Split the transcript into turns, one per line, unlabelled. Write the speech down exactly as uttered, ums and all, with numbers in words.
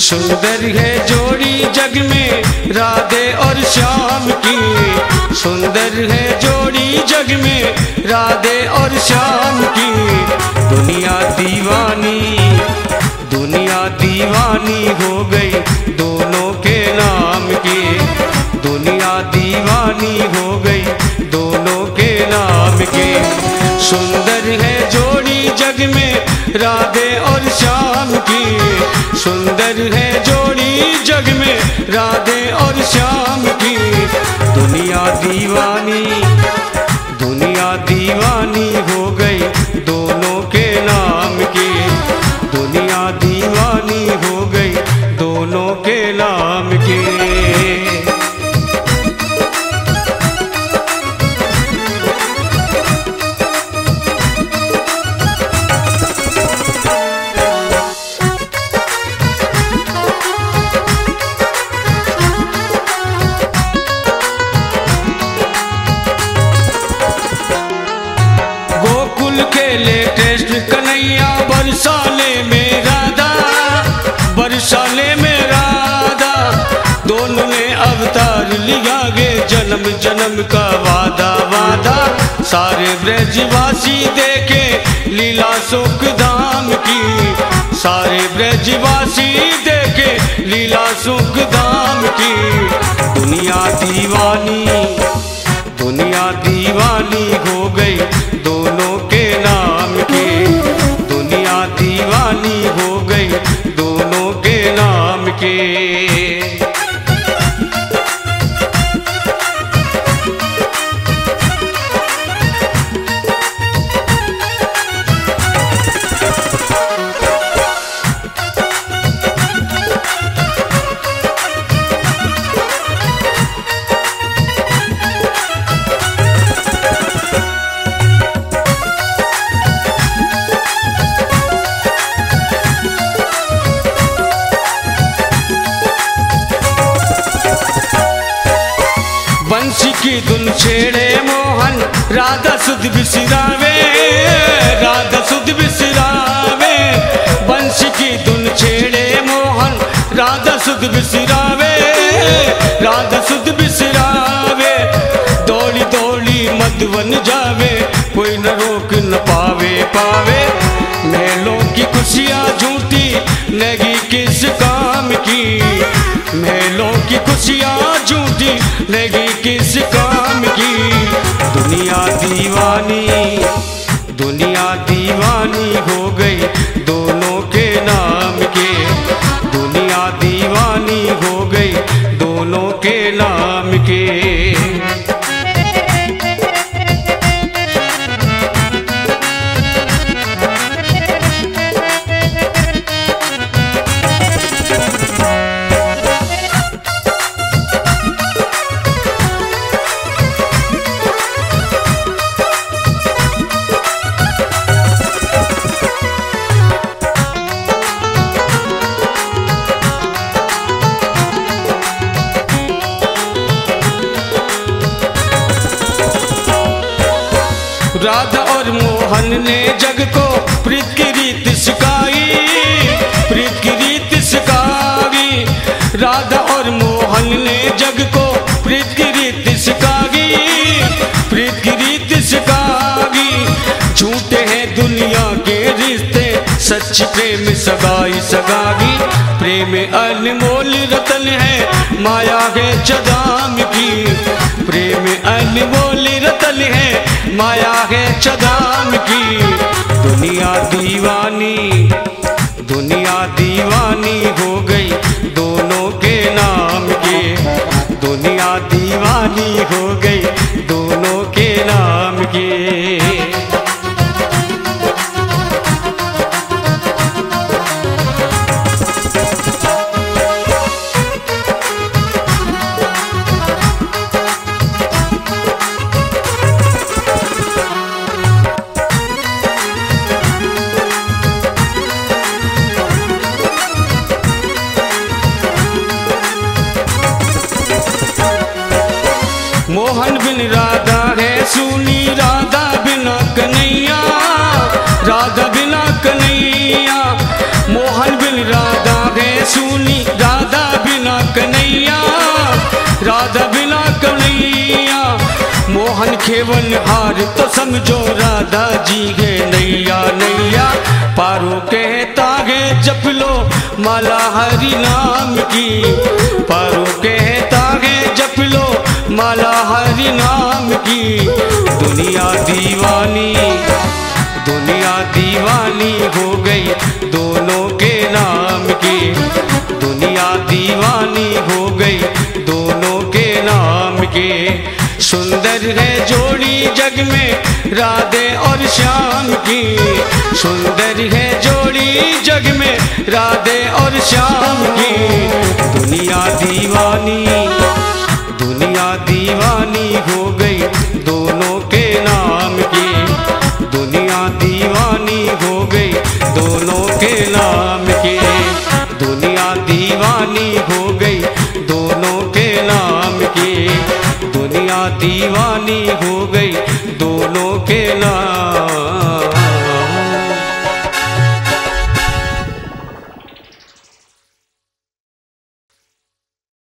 सुंदर है जोड़ी जग में राधे और श्याम की, सुंदर है जोड़ी जग में राधे और श्याम की। दुनिया दीवानी दुनिया दीवानी हो गई दोनों के नाम की, दुनिया दीवानी हो गई दोनों के नाम की। सुंदर है जोड़ी जग में राधे और श्याम की, सुंदर है जोड़ी जग में राधे और श्याम की। दुनिया दीवानी दुनिया दीवानी हो गई दोनों के नाम की, दुनिया दीवानी हो गई दोनों के नाम की। लेटेस्ट कन्हैया बरसाने में राधा, बरसाने में राधा, दोनों ने अवतार लिया गे जन्म जन्म का वादा वादा। सारे ब्रजवासी देखे लीला सुख धाम की, सारे ब्रजवासी देखे लीला सुख धाम की। दुनिया दीवानी दुनिया दीवानी हो गई दोनों के नाम की, दुनिया दीवानी हो गई दोनों के नाम की। बंसी की धुन छेड़े मोहन राधा सुध बिसरावे, राधा सुध बिसरावे। बंसी की धुन छेड़े मोहन राधा सुध बिसरावे, राधा सुध बिसरावे। दौड़ी दौड़ी मधुवन जावे कोई न रोक न पावे पावे। मेलों की खुशियाँ झूठी नगी किस काम की, मेलों की खुशियाँ झूठी नगी किस काम की। दुनिया दीवानी दुनिया दीवानी हो गई दोनों के नाम की, दुनिया दीवानी हो गई दोनों के नाम की। राधा और मोहन ने जग को प्रीत की रीत सिखाई, प्रीत की रीत सिखाई। राधा और मोहन ने जग को प्रीत की रीत सिखाई, प्रीत की रीत सिखाई। झूठे हैं दुनिया के रिश्ते सच्ची प्रेम सगाई सगाई। प्रेम अनमोल रतन है माया है चदाम की, प्रेम अनमोल रतन है माया है चदाम की। दुनिया दीवानी दुनिया दीवानी हो गई दोनों के नाम की, दुनिया दीवानी हो गई दोनों के नाम की। मोहन बिन राधा है सुनी राधा बिना कन्हैया, राधा बिना कन्हैया। मोहन बिन राधा है सुनी केवल हार तो समझो राधा जी है नैया नैया पारो कहता है जप लो माला हरि नाम की, पारो कहता है जप लो माला हरि नाम की। दुनिया दीवानी दुनिया दीवानी हो गई दोनों के नाम की, दुनिया दीवानी हो गई दोनों के नाम की। सुंदर है जोड़ी जग में राधे और श्याम की, सुंदर है जोड़ी जग में राधे और श्याम की। दुनिया दीवानी दुनिया दीवानी हो गई दोनों के नाम की, दुनिया दीवानी हो गई दोनों के नाम की, दुनिया दीवानी हो गई दोनों के नाम की, दुनिया दीवानी हो गई दोनों के नाम।